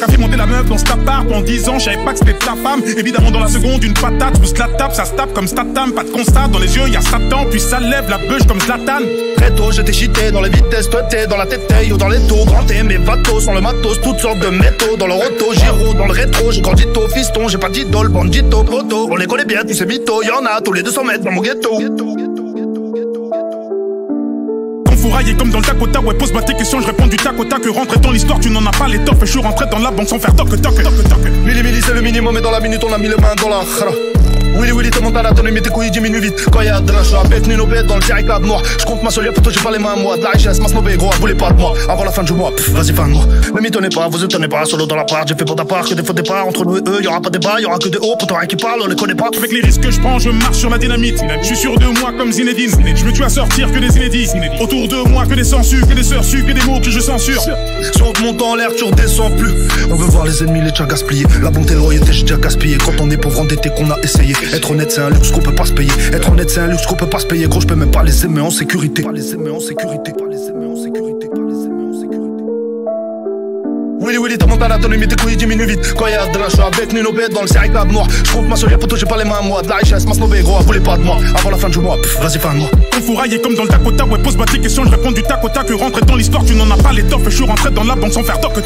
mec a fait monter la meuf dans cet appart. En 10 ans, je savais pas que c'était ta femme. Évidemment, dans la seconde, une patate, pousse la tape, ça se tape comme Statham. Pas de constat, dans les yeux, y'a Satan. Puis ça lève la beuge comme Zlatan. Très tôt, j'étais cheaté dans les vitesses, toi t'es dans la tête ou dans les taux. Grand T, mes vatos sont le matos, toutes sortes de métaux. Dans le roto, gyro, dans le rétro, j'ai grandi tôt, fiston, j'ai pas d'idole, bandito, proto. On les connaît bien, tous ces mythos, y'en a tous les 200 mètres dans mon ghetto. Fourraillé comme dans le tac au tac, ouais, pose-moi tes questions, je réponds du tac au tac. Rentrer dans l'histoire, tu n'en as pas l'étoffe. Et je suis rentré dans la banque sans faire toc. Milli c'est le minimum, et dans la minute on a mis les mains dans la khara. Willy, t'es monté à la tonne, mais tes couilles diminuent vite. Quand y'a de la joie, bête, nul au bête dans le direct de noir. Je compte ma solia, plutôt j'ai pas les mains à moi. De la richesse, ma snobé, gros, voulez pas de moi. Avant la fin du mois, vas-y, fin de moi. Ne m'étonnez pas, vous étonnez pas, solo dans la part. J'ai fait pour ta part que des faux départs. Entre nous et eux, y'aura pas de débat, y'aura que des hauts. Pourtant rien qui parle, on les connaît pas. Avec les risques que je prends, je marche sur la dynamite. Je suis sûr de moi comme Zinedine. Je me tue à sortir que des inédits. Autour de moi que des censures, que des sœurs sues, que des mots que je censure. Si on te monte en l'air, tu redescends plus. On veut voir les ennemis, les déjà gaspillés. La bonté, le loyauté, j'ai déjà gaspillé. Quand on est pauvre endetté, qu'on a essayé. Être honnête, c'est un luxe qu'on peut pas se payer. Être honnête, c'est un luxe qu'on peut pas se payer. Gros, je peux même pas les aimer en sécurité. Willy, t'as monté à la tonne, mais tes couilles diminuent vite. Quand y'a de la joie, bête, nul au bête dans le direct de noir. Je compte ma solia, plutôt j'ai pas les mains à moi. De la richesse, ma snobé, gros, voulez pas de moi. Avant la fin du mois, vas-y, fin de moi. On fourraille comme dans le tac au tac, ouais, pose-moi tes questions, je réponds du tac au tac. Rentrer dans l'histoire, tu n'en as pas l'étoffe. Et je suis rentré dans la banque sans faire toc.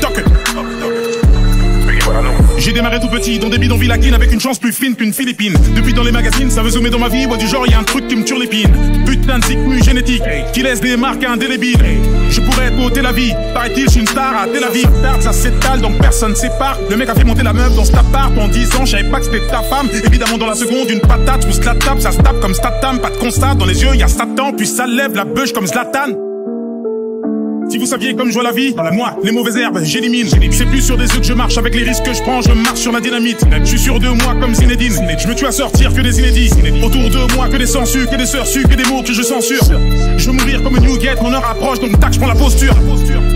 J'ai démarré tout petit dans des bidonvilles laquines avec une chance plus fine qu'une Philippine. Depuis dans les magazines, ça veut zoomer dans ma vie. Ouais, du genre, y'a un truc qui me tue l'épine. Putain de zikmu génétique qui laisse des marques indélébiles. Je pourrais être ôter la vie. Paraît-il, je suis une star à Tel Aviv. Ça s'étale donc personne sépare. Le mec a fait monter la meuf dans cet appart. En 10 ans, je savais pas que c'était ta femme. Évidemment, dans la seconde, une patate, pousse la tape, ça se tape comme Statham. Pas de constat, dans les yeux, y'a Satan. Puis ça lève la beuge comme Zlatan. Si vous saviez comme je vois la vie, moi, les mauvaises herbes, j'élimine. C'est plus sur des œufs que je marche, avec les risques que je prends, je marche sur la dynamite. Je suis sûr de moi comme Zinedine. Je me tue à sortir que des inédits. Autour de moi que des censures, que des sœurs sues, que des mots que je censure. Je veux mourir comme une Newgate, mon heure approche, donc tac, je prends la posture.